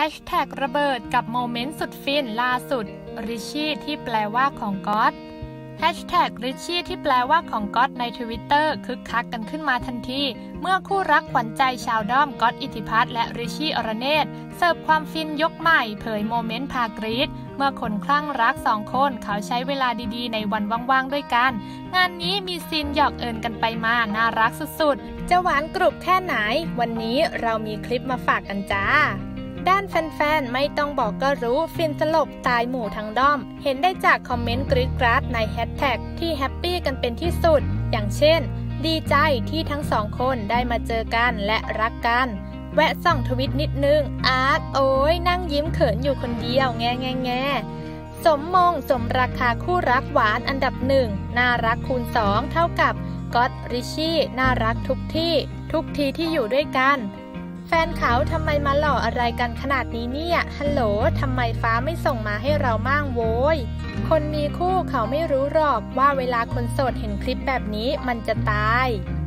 แฮชแท็กระเบิดกับโมเมนต์สุดฟินล่าสุดริชชี่ที่แปลว่าของก๊อตแฮชแท็กริชชี่ที่แปลว่าของก๊อตในทวิตเตอร์คึกคักกันขึ้นมาทันทีเมื่อคู่รักขวัญใจชาวด้อมก๊อตอิทธิพัฒน์และริชชี่อรเนศเสิร์ฟความฟินยกใหม่เผยโมเมนต์พากรี๊ดเมื่อคนคลั่งรักสองคนเขาใช้เวลาดีๆในวันว่างๆด้วยกันงานนี้มีซีนหยอกเอิญกันไปมาน่ารักสุดๆจะหวานกรุบแค่ไหนวันนี้เรามีคลิปมาฝากกันจ้าด้านแฟนๆไม่ต้องบอกก็รู้ฟินสลบตายหมู่ทั้งด้อมเห็นได้จากคอมเมนต์กรี๊ดกราดในแฮชแท็กที่แฮปปี้กันเป็นที่สุดอย่างเช่นดีใจที่ทั้งสองคนได้มาเจอกันและรักกันแวะส่องทวิตนิดนึงอาร์ตโอ้ยนั่งยิ้มเขินอยู่คนเดียวแง่สมมงสมราคาคู่รักหวานอันดับหนึ่งน่ารักคูณ2เท่ากับก๊อตริชชี่น่ารักทุกทีที่อยู่ด้วยกันแฟนเขาทำไมมาหล่ออะไรกันขนาดนี้เนี่ยฮัลโหลทำไมฟ้าไม่ส่งมาให้เรามั่งโว้ยคนมีคู่เขาไม่รู้หรอกว่าเวลาคนโสดเห็นคลิปแบบนี้มันจะตาย